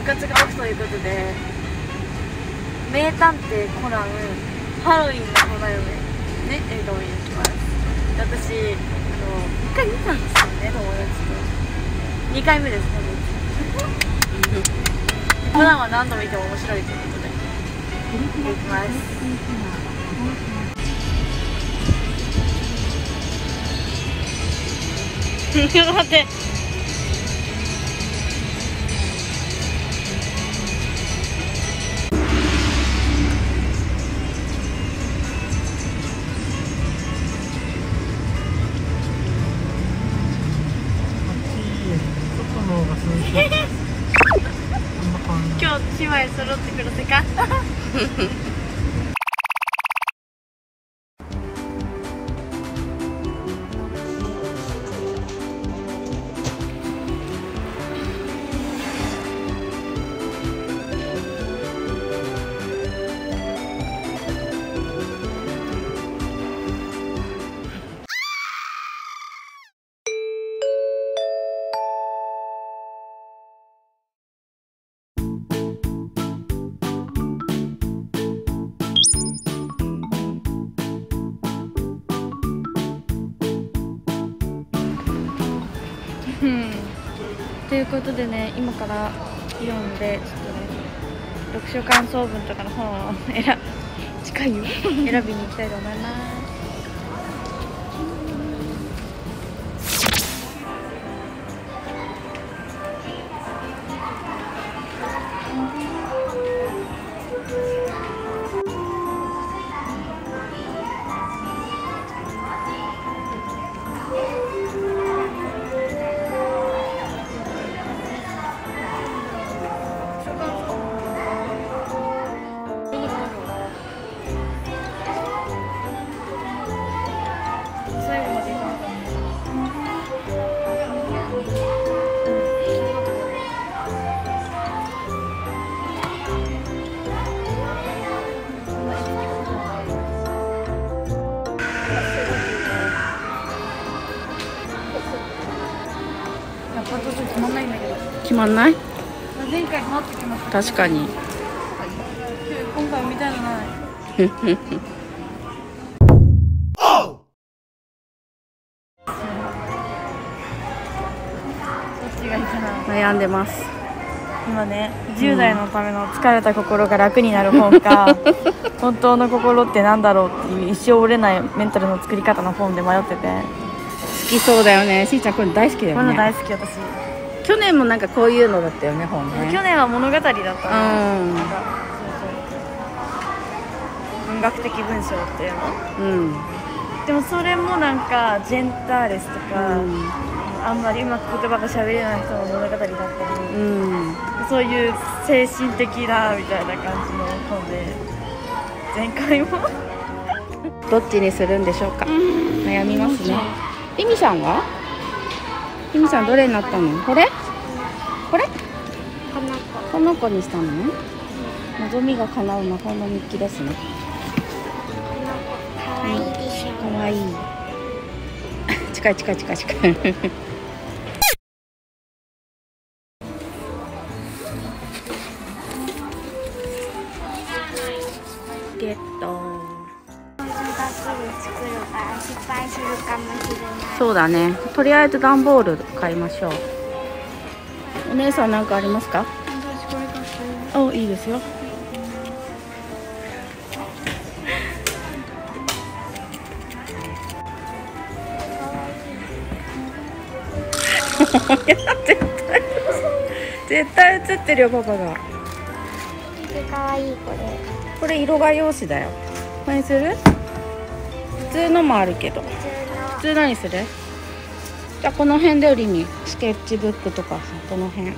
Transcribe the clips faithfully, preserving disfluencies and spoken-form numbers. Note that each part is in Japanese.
活が起きということで、名探偵コナンハロウィンの花嫁ね、映画を見に行きます。私、あのいっかい見たんですよね、友達と。にかいめです、本日。コナンは何度見ても面白いということで行きます。ちょっと待って。今日姉妹揃ってくるせか。うん、ということでね、今からイオンでちょっとね、読書感想文とかの本を選近いよ選びに行きたいと思います。決まんないんだけど。決まんない？前回もってきました。確かに。今回みたいなのない。悩んでます。今ね、じゅう代のための疲れた心が楽になる本か、本当の心ってなんだろうっていう一生折れないメンタルの作り方の本で迷ってて。好きそうだよね。しーちゃんこれ大好きだよね。これ大好き私。去年もなんかこういうのだったよね、本ね。去年は物語だったね。うん。なんかそうそう。文学的文章っていうの。うん。でもそれもなんかジェンターレスとか、うん、あんまりうまく言葉が喋れない人の物語だったり、うん、そういう精神的なみたいな感じの本で、前回もどっちにするんでしょうか。悩みますね。リミさんは？リミさんどれになったの？これ？これ？この子。この子にしたのね。望みが叶う魔法の日記ですね。この子可愛いでしょ。可愛い。近い近い近い近い。ゲット。そうだね。とりあえず段ボール買いましょう。お姉さん何かありますか？お、いいですよ。いや絶対絶対写ってるよパパが。可愛いこれ。これ色画用紙だよ。これにする？普通のもあるけど。普通何する？じゃあこの辺でよりにスケッチブックとかさ、この辺。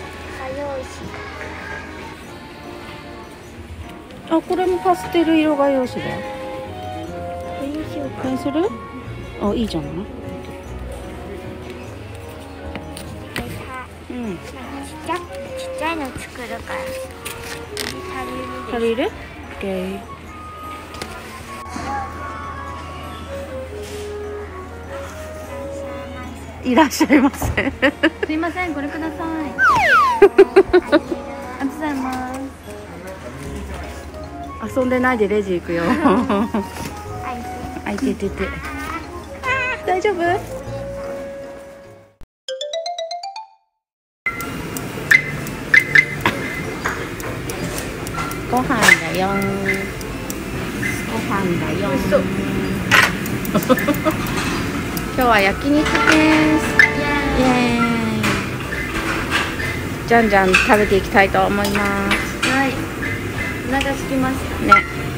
あ、これもパステル色画用紙だよ。これにする？あ、いいじゃない。うん。ちっちゃちっちゃいの作るから。足りる？ OK。いらっしゃいませ。すいません、これください。 遊んでないでレジ行くよ。あいててて。大丈夫？ご飯だよ。ご飯だよ。今日は焼肉です。イエーイ。じゃんじゃん食べていきたいと思います。 はい。お腹すきましたね。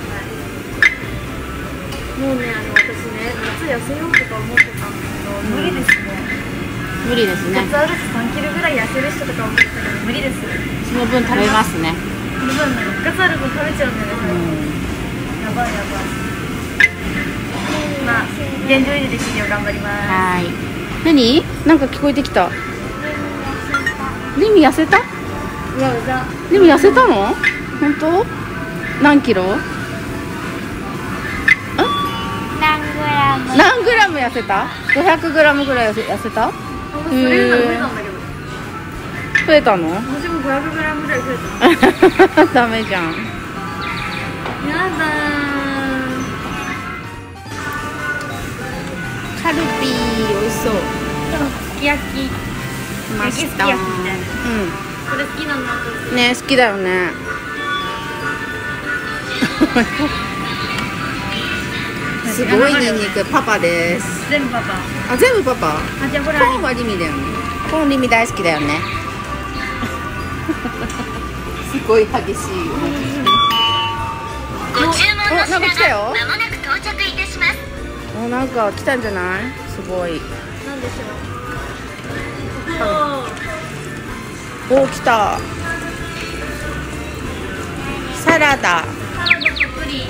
もうね、あの私ね、夏痩せようとか思ってたんだけど、無理ですね。 無理ですね。 夏歩きさんキロぐらい痩せる人とか思ってたけど、無理です。 その分食べますね。 その分なんかガツある分食べちゃうんだよね。やばいやばい。まあ現状維持で治療頑張ります。 はい。何？なんか聞こえてきた。リミ痩せた？ うわうざ。 リミ痩せたの？本当？何キロ？ 何グラム？ 何グラム痩せた？ごひゃくグラムぐらい痩せ痩せた？ それより増えたんだけど。 増えたの？ 私もごひゃくグラムぐらい増えた。 ダメじゃん。 やだカルビー美味しそう。 すき焼き。 ました。 焼きすき焼きみたいな。 うん。 これ好きなの私。 ね、好きだよね。すごいニンニクパパです。 全部パパ。 あ、全部パパ。 あ、じゃあほら。 コーンはリミだよね。コーンリミ大好きだよね。すごい激しいよ。 ご注文の品がなんか来たよ。 まもなく到着いたします。 お、なんか来たんじゃない？すごい。 なんでしょう。 お、来た。サラダ。 サラダとプリン。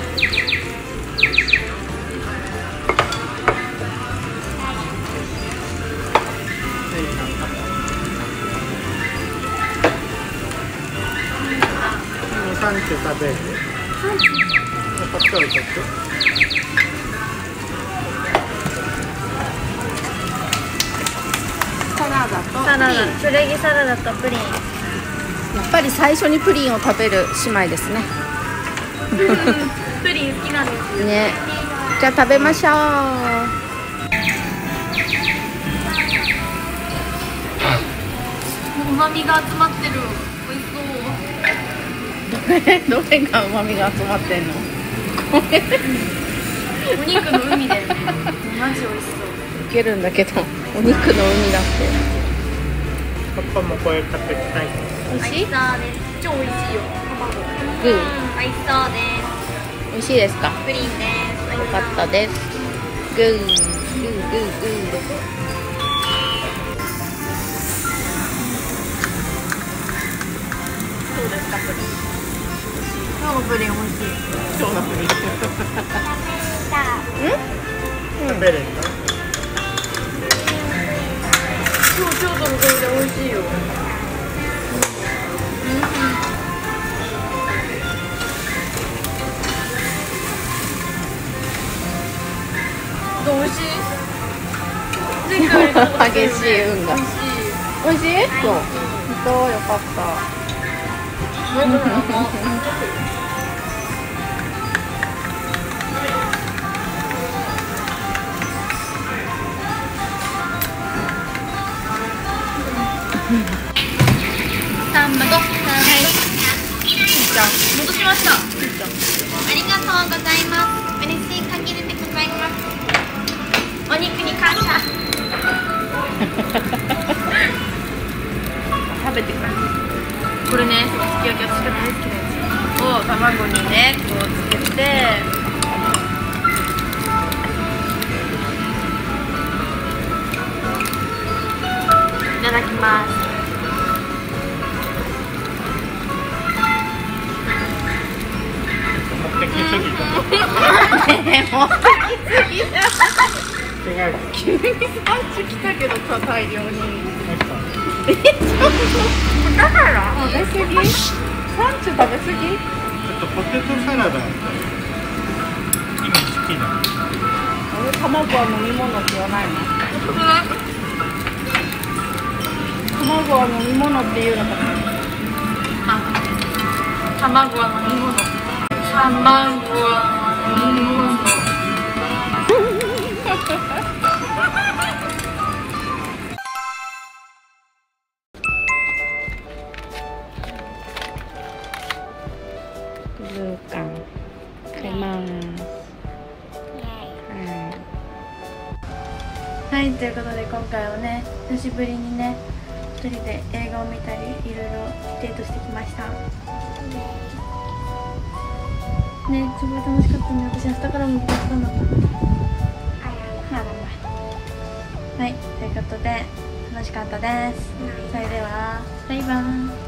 サンチュ食べる？こっち置いとく？ サラダとサラダ、プレギサラダとプリン。 やっぱり最初にプリンを食べる姉妹ですね。 プリン好きなんですよ。 ね。じゃあ食べましょう。 うまみが集まってる。美味しそう。 どれが旨味が集まってんの？これお肉の海だよね。マジ美味しそう。 いけるんだけど、お肉の海だって。 パパもこれ食べたい。 美味しい？ アイスターです。超美味しいよ。卵。 グー。 アイスターです。 美味しいですか？ プリンです。 よかったです。グーグーグーグー。 そうですか、プリン。今日のプリン美味しい。 今日のプリン。 食べれるの？ 今日京都のプリンで美味しいよ。美味しい。前回よりも激しい運が。 美味しい。 美味しい？そう。本当よかった。 サンバとサンバ戻しました。 ありがとうございます。嬉しい限りでございます。お肉に感謝。 食べてください。 これね、すき焼き私が大好きなやつを卵にね、こうつけていただきます。 持ってきすぎた。違う。 急にサンチュ来たけどさ、大量に。 だから食べ過ぎ？サンチュ食べ過ぎ？ ちょっとポテトサラダ。今好きな。 あれ、卵は飲み物って言わないの？卵は飲み物って言うのかな。 あ、卵は飲み物。 好ブルー缶買います。 はい、ということで今回はね、久しぶりにね、一人で映画を見たりいろいろデートしてきましたね。すごい楽しかったね。私明日からも部活なんだった。はい、ということで楽しかったです。それではバイバーイ。